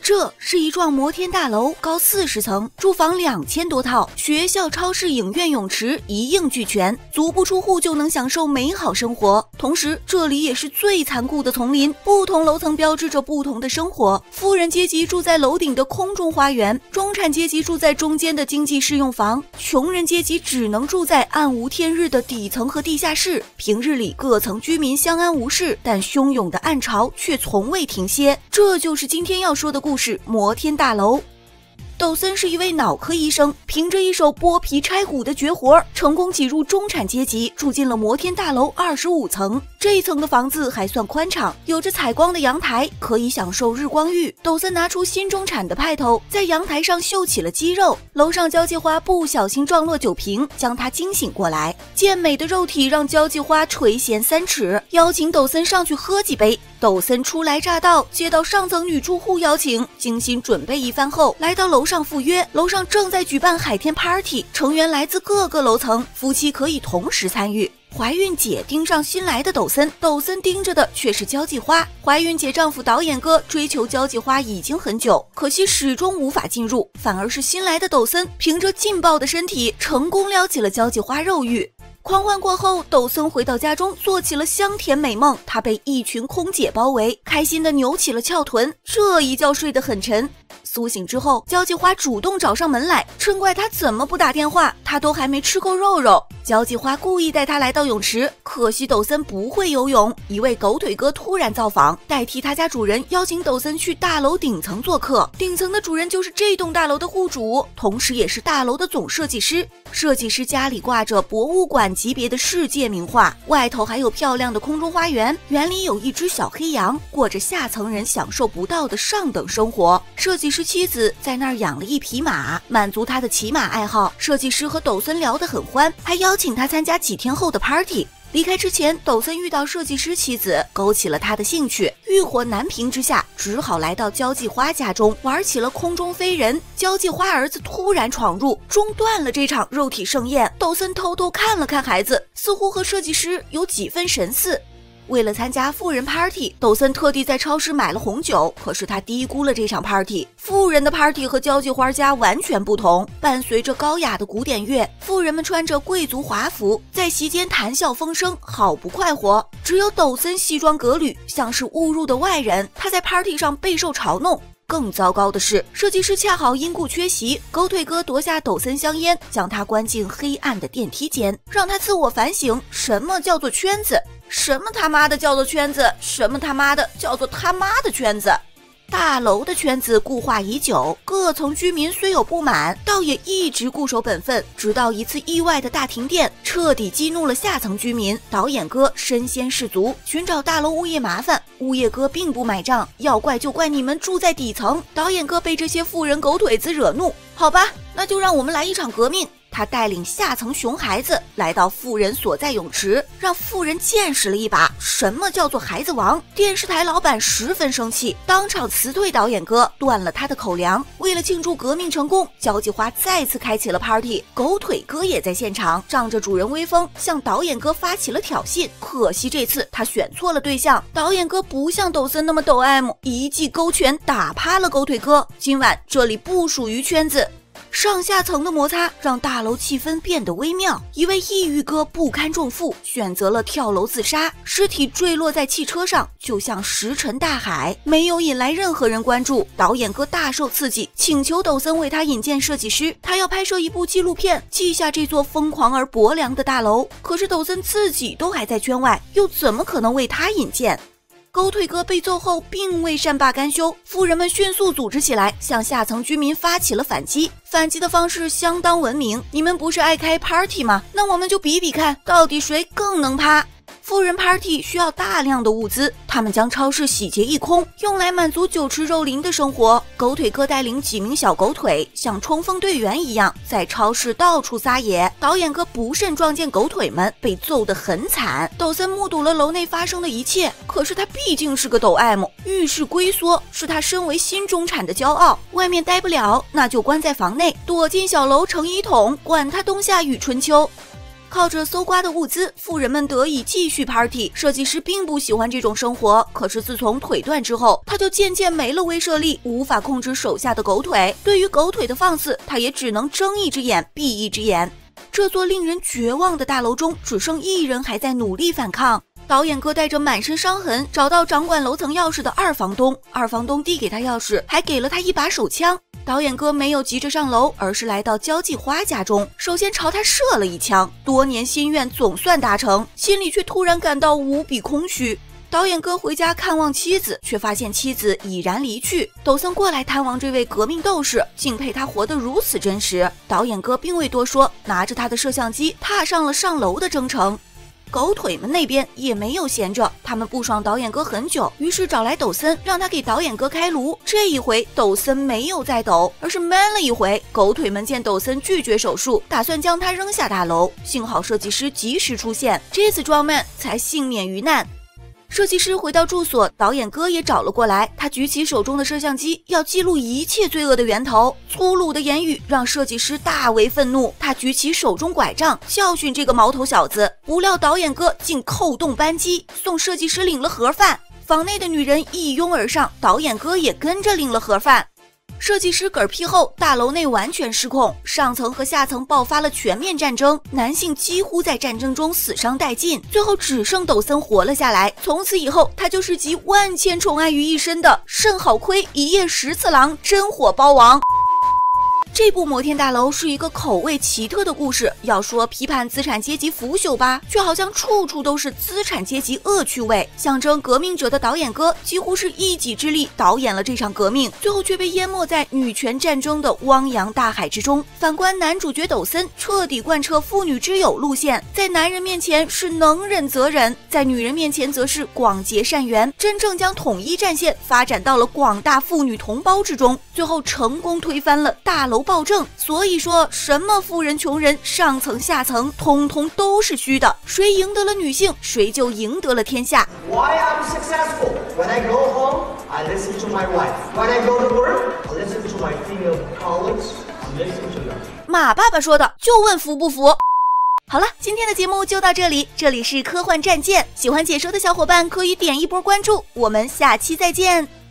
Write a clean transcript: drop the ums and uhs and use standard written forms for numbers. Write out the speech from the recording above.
这是一幢摩天大楼，高40层，住房2000多套，学校、超市、影院、泳池一应俱全，足不出户就能享受美好生活。同时，这里也是最残酷的丛林，不同楼层标志着不同的生活。富人阶级住在楼顶的空中花园，中产阶级住在中间的经济适用房，穷人阶级只能住在暗无天日的底层和地下室。平日里各层居民相安无事，但汹涌的暗潮却从未停歇。这就是今天要说的故事——摩天大楼。抖森是一位脑科医生，凭着一手剥皮拆骨的绝活，成功挤入中产阶级，住进了摩天大楼25层。这一层的房子还算宽敞，有着采光的阳台，可以享受日光浴。抖森拿出新中产的派头，在阳台上秀起了肌肉。楼上交际花不小心撞落酒瓶，将他惊醒过来。健美的肉体让交际花垂涎3尺，邀请抖森上去喝几杯。抖森初来乍到，接到上层女住户邀请，精心准备一番后，来到楼上赴约。楼上正在举办海天 party， 成员来自各个楼层，夫妻可以同时参与。怀孕姐盯上新来的抖森，抖森盯着的却是交际花。怀孕姐丈夫导演哥追求交际花已经很久，可惜始终无法进入，反而是新来的抖森凭着劲爆的身体，成功撩起了交际花肉欲。狂欢过后，抖森回到家中，做起了香甜美梦。他被一群空姐包围，开心地扭起了翘臀，这一觉睡得很沉。苏醒之后，交际花主动找上门来，嗔怪他怎么不打电话，他都还没吃够肉肉。交际花故意带他来到泳池，可惜抖森不会游泳。一位狗腿哥突然造访，代替他家主人邀请抖森去大楼顶层做客。顶层的主人就是这栋大楼的户主，同时也是大楼的总设计师。设计师家里挂着博物馆级别的世界名画，外头还有漂亮的空中花园，园里有一只小黑羊，过着下层人享受不到的上等生活。设计师妻子在那儿养了一匹马，满足他的骑马爱好。设计师和抖森聊得很欢，还邀请他参加几天后的 party。离开之前，抖森遇到设计师妻子，勾起了他的兴趣。欲火难平之下，只好来到交际花家中，玩起了空中飞人。交际花儿子突然闯入，中断了这场肉体盛宴。抖森偷偷看了看孩子，似乎和设计师有几分神似。为了参加富人 party， 抖森特地在超市买了红酒，可是他低估了这场 party。富人的 party 和交际花家完全不同，伴随着高雅的古典乐，富人们穿着贵族华服，在席间谈笑风生，好不快活。只有抖森西装革履，像是误入的外人，他在 party 上备受嘲弄。更糟糕的是，设计师恰好因故缺席，狗腿哥夺下抖森香烟，将他关进黑暗的电梯间，让他自我反省，什么叫做圈子？什么他妈的叫做圈子？什么他妈的叫做他妈的圈子？大楼的圈子固化已久，各层居民虽有不满，倒也一直固守本分，直到一次意外的大停电，彻底激怒了下层居民。导演哥身先士卒，寻找大楼物业麻烦，物业哥并不买账，要怪就怪你们住在底层。导演哥被这些富人狗腿子惹怒，好吧，那就让我们来一场革命。他带领下层熊孩子来到富人所在泳池，让富人见识了一把什么叫做孩子王。电视台老板十分生气，当场辞退导演哥，断了他的口粮。为了庆祝革命成功，交际花再次开启了 party， 狗腿哥也在现场，仗着主人威风向导演哥发起了挑衅。可惜这次他选错了对象，导演哥不像抖森那么抖 M， 一记勾拳打趴了狗腿哥。今晚这里不属于圈子。上下层的摩擦让大楼气氛变得微妙，一位抑郁哥不堪重负，选择了跳楼自杀，尸体坠落在汽车上，就像石沉大海，没有引来任何人关注。导演哥大受刺激，请求抖森为他引荐设计师，他要拍摄一部纪录片，记下这座疯狂而薄凉的大楼。可是抖森自己都还在圈外，又怎么可能为他引荐？狗腿哥被揍后并未善罢甘休，富人们迅速组织起来，向下层居民发起了反击。反击的方式相当文明，你们不是爱开 party 吗？那我们就比比看，到底谁更能趴。富人 party 需要大量的物资，他们将超市洗劫一空，用来满足酒池肉林的生活。狗腿哥带领几名小狗腿，像冲锋队员一样，在超市到处撒野。导演哥不慎撞见狗腿们，被揍得很惨。抖森目睹了楼内发生的一切，可是他毕竟是个抖 M， 遇事龟缩是他身为新中产的骄傲。外面待不了，那就关在房内，躲进小楼成一统，管他冬夏与春秋。 靠着搜刮的物资，富人们得以继续 party。设计师并不喜欢这种生活，可是自从腿断之后，他就渐渐没了威慑力，无法控制手下的狗腿。对于狗腿的放肆，他也只能睁一只眼闭一只眼。这座令人绝望的大楼中，只剩一人还在努力反抗。导演哥带着满身伤痕找到掌管楼层钥匙的二房东，二房东递给他钥匙，还给了他一把手枪。导演哥没有急着上楼，而是来到交际花家中，首先朝他射了一枪。多年心愿总算达成，心里却突然感到无比空虚。导演哥回家看望妻子，却发现妻子已然离去。抖森过来探望这位革命斗士，敬佩他活得如此真实。导演哥并未多说，拿着他的摄像机踏上了上楼的征程。狗腿们那边也没有闲着，他们不爽导演哥很久，于是找来抖森，让他给导演哥开颅。这一回抖森没有再抖，而是闷了一回。狗腿们见抖森拒绝手术，打算将他扔下大楼，幸好设计师及时出现，这次壮man才幸免于难。设计师回到住所，导演哥也找了过来。他举起手中的摄像机，要记录一切罪恶的源头。粗鲁的言语让设计师大为愤怒，他举起手中拐杖教训这个毛头小子。不料导演哥竟扣动扳机，送设计师领了盒饭。房内的女人一拥而上，导演哥也跟着领了盒饭。设计师嗝屁后，大楼内完全失控，上层和下层爆发了全面战争，男性几乎在战争中死伤殆尽，最后只剩抖森活了下来。从此以后，他就是集万千宠爱于一身的肾好亏一夜10次郎真火包王。这部摩天大楼是一个口味奇特的故事，要说批判资产阶级腐朽吧，却好像处处都是资产阶级恶趣味。象征革命者的导演哥几乎是一己之力导演了这场革命，最后却被淹没在女权战争的汪洋大海之中。反观男主角抖森，彻底贯彻妇女之友路线，在男人面前是能忍则忍，在女人面前则是广结善缘，真正将统一战线发展到了广大妇女同胞之中，最后成功推翻了大楼暴政。所以说什么富人穷人上层下层通通都是虚的，谁赢得了女性，谁就赢得了天下。 Why I'm successful? When I go home, I listen to my wife. When I go to work, I listen to my female colleagues. I listen to them. 马爸爸说的，就问服不服。好了，今天的节目就到这里，这里是科幻战舰，喜欢解说的小伙伴可以点一波关注，我们下期再见。